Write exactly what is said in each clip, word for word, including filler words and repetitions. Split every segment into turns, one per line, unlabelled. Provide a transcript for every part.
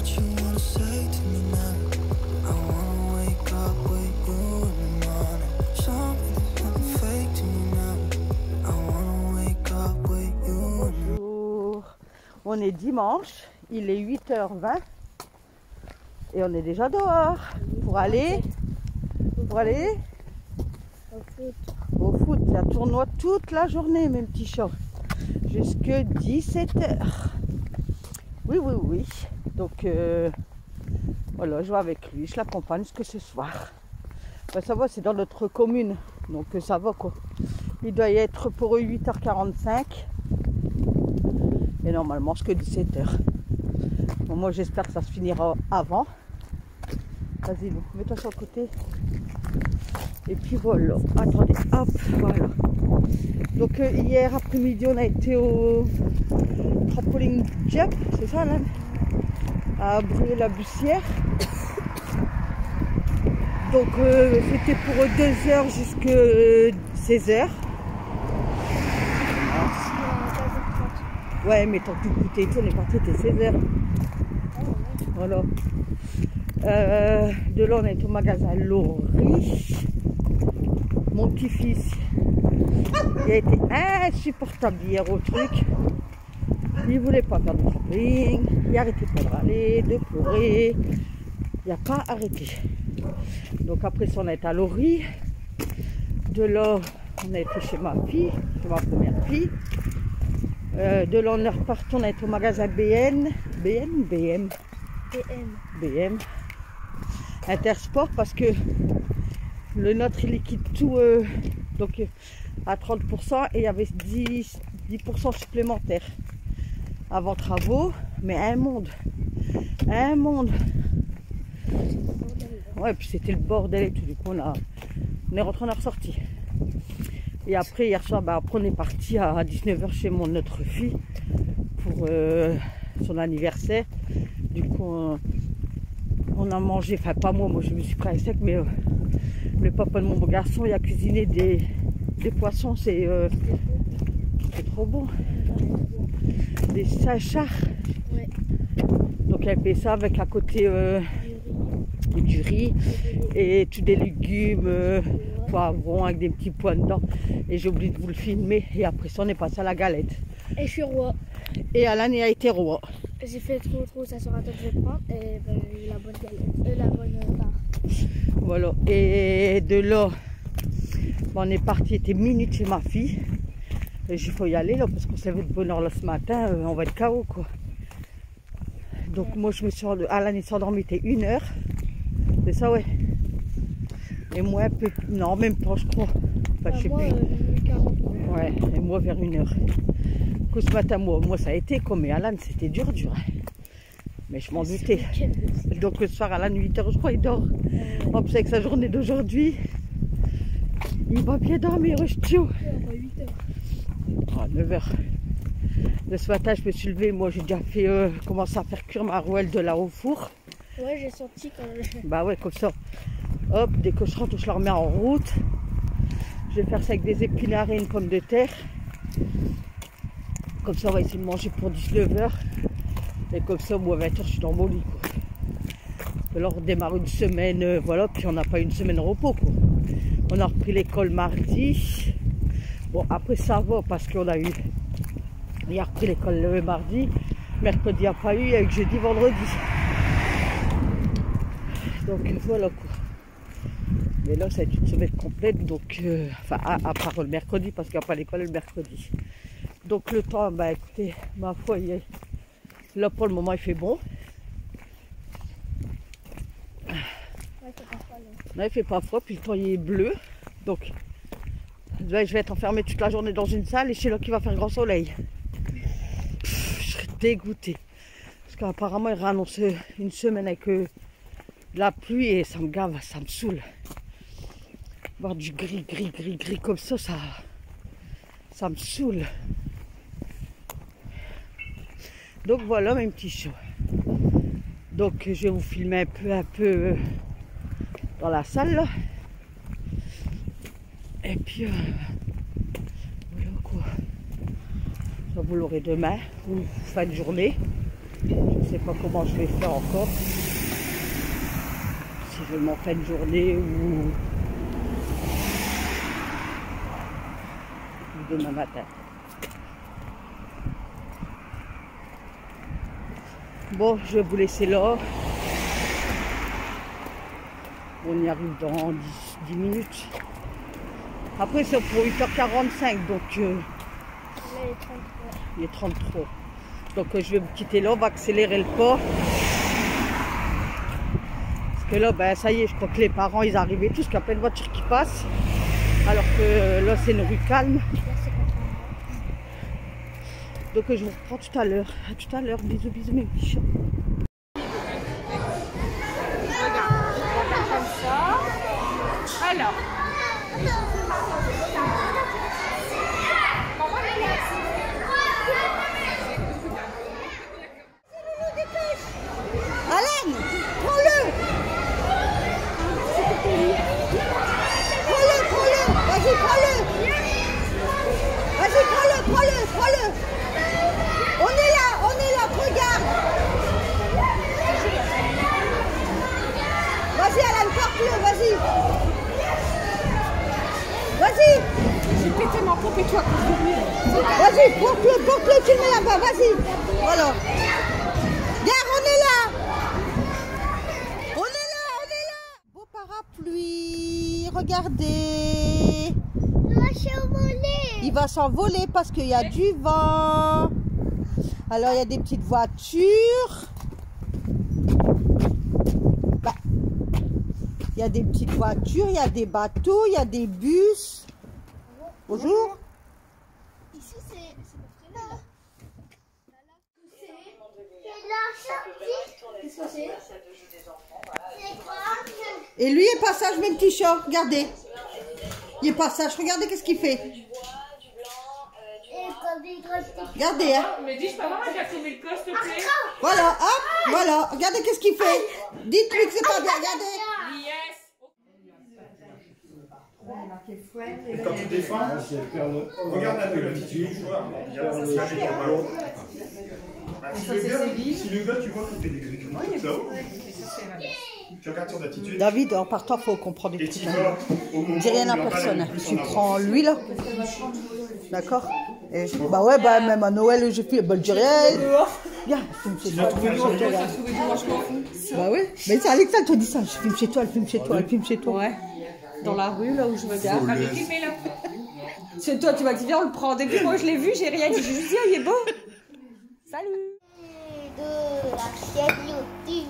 On est dimanche, il est huit heures vingt et on est déjà dehors pour aller, pour aller
au foot.
Au foot, c'est un tournoi toute la journée, mes petits chats, jusque dix-sept heures. Oui, oui, oui. Donc euh, voilà, je vais avec lui, je l'accompagne jusque ce soir. Ben, ça va, c'est dans notre commune, donc ça va quoi. Il doit y être pour eux huit heures quarante-cinq. Et normalement jusqu'à dix-sept heures. Bon, moi j'espère que ça se finira avant. Vas-y, mets-toi sur le côté. Et puis voilà. Attendez, hop, voilà. Donc euh, hier après-midi on a été au trampoline jump, c'est ça là, à Brûler-la-Bussière. Donc euh, c'était pour deux heures jusqu'à seize heures. Ouais, mais tant que tu goûtais et tout, on est parti, c'était seize heures. Voilà. Euh, de là, on est au magasin Laurie. Mon petit-fils, il a été insupportable hier au truc. Il voulait pas faire de trampoline. Il arrêtait pas de râler, de pleurer. Il n'a pas arrêté. Donc après ça, on est à Laurie. De là, on a été chez ma fille, chez ma première fille. Euh, de là, on est reparti, on est au magasin B N. B N ou B M?
B M.
B M. Intersport, parce que le nôtre, il liquide tout euh, donc, à trente pour cent et il y avait dix pour cent supplémentaires avant travaux. Mais un monde. Un monde. Ouais, puis c'était le bordel et tout. Du coup, on, a, on est rentré, on est ressorti. Et après, hier soir, bah, après, on est parti à dix-neuf heures chez mon autre fille pour euh, son anniversaire. Du coup, on, on a mangé, enfin pas moi, moi je me suis pris à sec, mais euh, le papa de mon beau garçon, il a cuisiné des, des poissons, c'est euh, trop bon. Des sachars.
Ouais.
Donc il a fait ça avec à côté euh, du riz et tous des légumes. Euh, poivrons avec des petits pois dedans et j'ai oublié de vous le filmer et après ça on est passé à la galette
et je suis roi
et Alan a été roi.
J'ai fait trop trop, ça sera toi que je vais prendre et ben, j'ai eu la bonne galette, euh, la bonne part.
Voilà, et de là on est parti, il était minuit chez ma fille et il faut y aller là parce qu'on s'est levé de bonne heure là ce matin, euh, on va être K O quoi. Donc ouais. Moi je me suis rendu, Alan il s'est endormi, il était une heure, c'est ça ouais. Et moi, un peu, non, même pas, je crois. Enfin,
bah,
je sais
moi,
plus.
Euh,
ouais, et moi vers une heure. Du coup, ce matin, moi, moi, ça a été comme mais Alan, c'était dur, dur. Mais je m'en doutais. Donc, le soir, Alan, huit heures, je crois, il dort. Euh... En plus, avec sa journée d'aujourd'hui, il va bien dormir, je tue.
huit heures.
Oh, neuf heures. De ce matin, je me suis levée. Moi, j'ai déjà fait, euh, commencé à faire cuire ma rouelle de là au four.
Ouais, j'ai senti quand même.
Bah ouais, comme ça. Hop, dès que je rentre, je la remets en route. Je vais faire ça avec des épinards et une pomme de terre. Comme ça, on va essayer de manger pour dix-neuf heures. Et comme ça, moi, à vingt heures, je suis dans mon lit. Quoi. Alors, on démarre une semaine, euh, voilà, puis on n'a pas une semaine de repos. Quoi. On a repris l'école mardi. Bon, après, ça va parce qu'on a eu. Il a repris l'école le mardi. Mercredi, il n'y a pas eu. Il y a eu jeudi, vendredi. Donc, voilà quoi. Mais là, ça va être une semaine complète, donc, euh, enfin, à, à part le mercredi, parce qu'il n'y a pas l'école le mercredi. Donc, le temps, bah écoutez, ma foi, il est, là pour le moment, il fait bon.
Ouais, c'est pas froid, là.
Là, il fait pas froid, puis le temps, il est bleu. Donc, là, je vais être enfermée toute la journée dans une salle et chez là, qui va faire grand soleil. Pff, je serais dégoûtée. Parce qu'apparemment, il réannonce une semaine avec euh, la pluie et ça me gave, ça me saoule. Voir du gris, gris, gris, gris comme ça, ça, ça me saoule. Donc voilà mes petits chats. Donc je vais vous filmer un peu, un peu dans la salle là. Et puis euh, voilà quoi. Ça vous l'aurez demain ou fin de journée. Je ne sais sais pas comment je vais faire encore. Si je m'en fais une journée ou, ou demain matin. Bon, je vais vous laisser là. On y arrive dans dix minutes. Après, c'est pour huit heures quarante-cinq, donc euh, il est trente-trois. Donc euh, je vais vous quitter là, on va accélérer le pas. Parce que là, ben, ça y est, je crois que les parents, ils arrivaient tous, qu'il y a plein de voitures qui passent. Alors que euh, là, c'est une rue calme. Donc euh, je vous reprends tout à l'heure. À tout à l'heure. Bisous, bisous, mes bichons.
Alors.
Alain, prends-le. Prends-le, prends-le. Vas-y, prends-le. Vas-y, prends-le, prends-le, prends-le. On est là, on est là, regarde. Vas-y, Alain, porte-le, vas-y. Vas-y.
J'ai pété ma pompe et toi.
Vas-y, porte-le, porte-le, tu le mets là-bas, vas-y. Voilà. Regarde, on est là. On est là, on est là. Beau parapluie, regardez.
Il va s'envoler.
Il va s'envoler parce qu'il y a du vent. Alors, il y a des petites voitures. Bah, il y a des petites voitures, il y a des bateaux, il y a des bus. Bonjour.
Ici, c'est la sortie. Qu'est-ce que c'est? C'est quoi?
Et lui est passage, même petit chat, regardez. Il est passage, regardez qu'est-ce qu'il fait. Regardez, hein.
Mais dis, je peux avoir un café Milka, s'il te plaît?
Voilà, hop, voilà. Regardez qu'est-ce qu'il fait. Dites-lui que c'est pas bien, regardez.
Yes.
Et quand tu défends, regarde un peu l'attitude. Si le gars, si le gars, tu vois qu'il fait des grignoux comme ça, tu regardes son attitude.
David, en partant, il faut comprendre des
Et
trucs.
tu vas au moment
Dis rien
où
à
il en parle
personne.
le plus
Tu
en avant.
prends lui là. D'accord. Et je- Bah ouais, bah même à Noël, j'ai fait. Bah je dis rien. Viens, filme chez toi. Filme chez toi. Bah ouais. Mais c'est Alexa, elle te dit ça. Je filme chez toi, elle filme chez toi, elle filme chez toi.
Ouais. Dans la rue, là où je regarde.
Avec
qui fait là? C'est toi, tu m'as dit, viens, on le prend. Dès que moi je l'ai vu, j'ai rien dit. J'ai juste dit, ah, il est beau. Salut.
De la chaîne YouTube.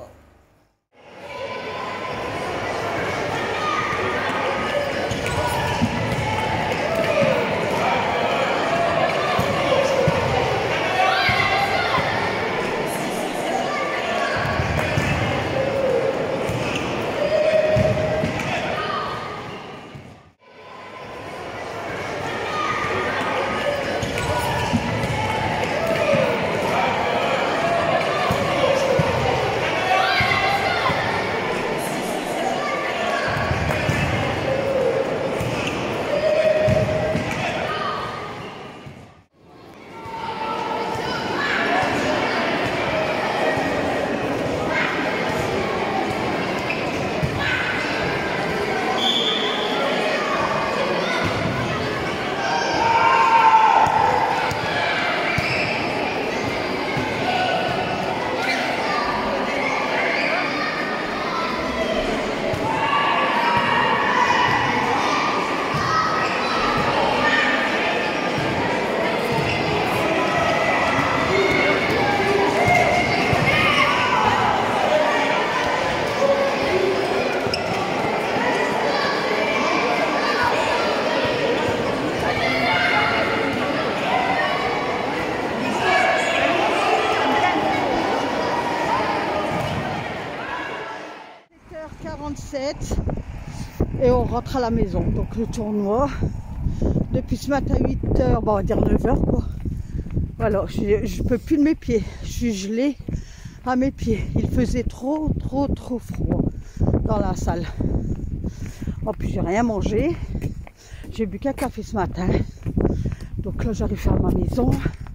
quarante-sept et on rentre à la maison. Donc le tournoi depuis ce matin huit heures, bon, on va dire neuf heures quoi. Voilà, je ne peux plus de mes pieds, je suis gelée à mes pieds. Il faisait trop trop trop froid dans la salle. En plus j'ai rien mangé, j'ai bu qu'un café ce matin. Donc là j'arrive à ma maison.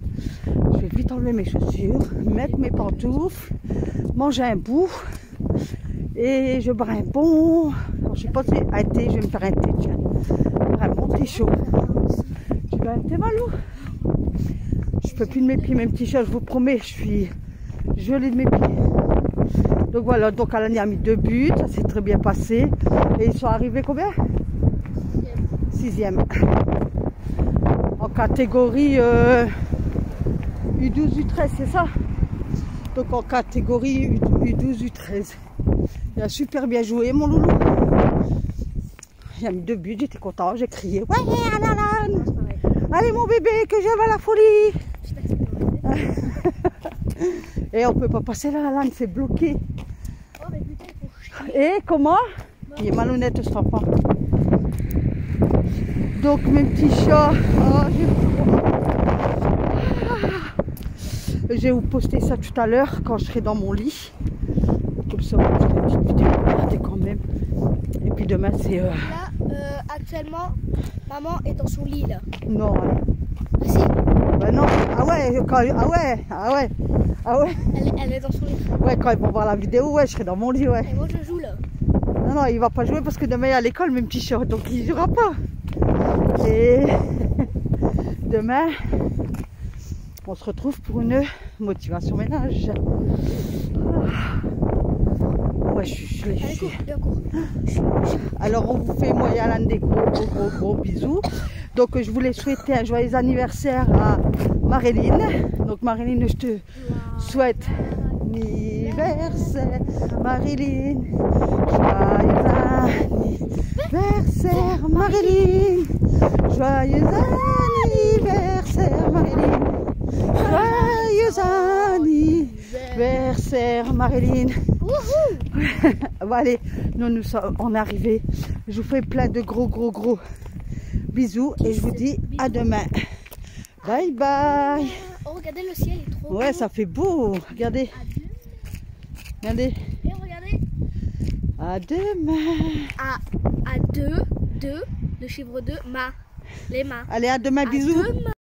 Je vais vite enlever mes chaussures, mettre mes pantoufles, manger un bout et je bois un bon. Alors, je sais pas si un thé, je vais me faire un thé, tiens. Vraiment thé chaud. Tu veux un thé, Malou? Je peux plus de mes pieds, mes petits chats, je vous promets, je suis gelée de mes pieds. Donc voilà, donc Alani a mis deux buts, ça s'est très bien passé. Et ils sont arrivés combien? Sixième. En catégorie euh, U douze, U treize, c'est ça? Donc en catégorie U douze, U treize. Il a super bien joué, mon loulou. Il a mis deux buts, j'étais content, j'ai crié. Ouais, Alan! Allez, mon bébé, que j'aime à la folie! Et on peut pas passer là, Alan, c'est bloqué. Et comment? Il est malhonnête, ce enfant. Donc, mes petits chats, oh, je vais vous poster ça tout à l'heure quand je serai dans mon lit. Comme ça, je ferai une petite vidéo, regardez quand même. Et puis demain, c'est. Euh...
Là, euh, actuellement, maman est dans son lit là.
Non. Hein.
Ah si.
Ben non. Ah ouais, quand... ah ouais, ah ouais, ah ouais.
Elle, elle est dans son lit.
Ouais, quand ils vont voir la vidéo, ouais, je serai dans mon lit, ouais.
Et moi, je joue là.
Non, non, il va pas jouer parce que demain il est à l'école, mes petits chats, donc il jouera pas. Et demain, on se retrouve pour une motivation ménage. Ouais, je suis je, je,
Allez, cours, viens, cours.
Alors, on vous fait, moi et Alan, des gros, gros, gros, gros bisous. Donc, je voulais souhaiter un joyeux anniversaire à Marilyn. Donc, Marilyn, je te souhaite anniversaire, Marilyn. Joyeux anniversaire, Marilyn. Joyeux anniversaire, Marilyn. Joyeux anniversaire, Marilyn. Bon, allez, nous, nous sommes, on est arrivés. Je vous fais plein de gros, gros, gros bisous et je vous dis à demain. Bye bye.
Oh, regardez, le ciel est trop
Ouais,
beau.
ça fait beau. Regardez. Regardez.
Et regardez.
À demain.
À, à deux, deux, le chiffre deux, ma, les mains.
Allez, à demain,
À
bisous.
demain.